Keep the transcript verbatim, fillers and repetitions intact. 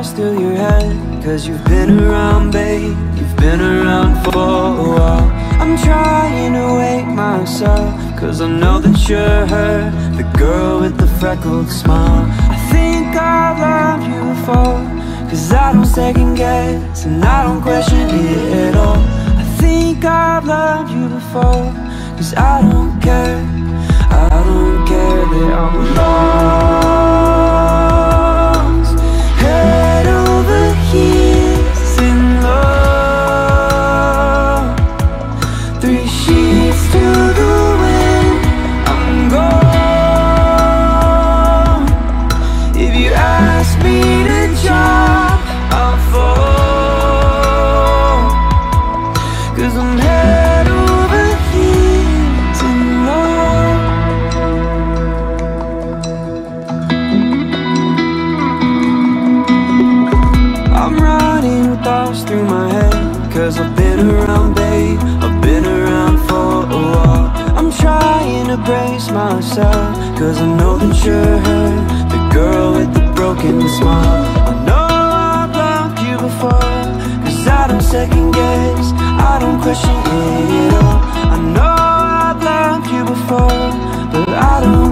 flash through your head, cause you've been around, babe, you've been around for a while. I'm trying to wake myself, cause I know that you're her, the girl with the freckled smile. I think I've loved you before, cause I don't second guess and I don't question it at all. I think I've loved you before, cause I don't care, I don't care that I'm lost, head over heels in love. Three sheets to the wind, I'm gone. If you ask me to jump, I'll fall, cause I'm head over heels in love. I'm running with thoughts through my head, cause I've been around, babe, I've been around for a while. I'm trying to brace myself, cause I know that you're her, the girl with the broken smile. I know I've loved you before, cause I don't second guess, I don't question it at all. I know I've loved you before, but I don't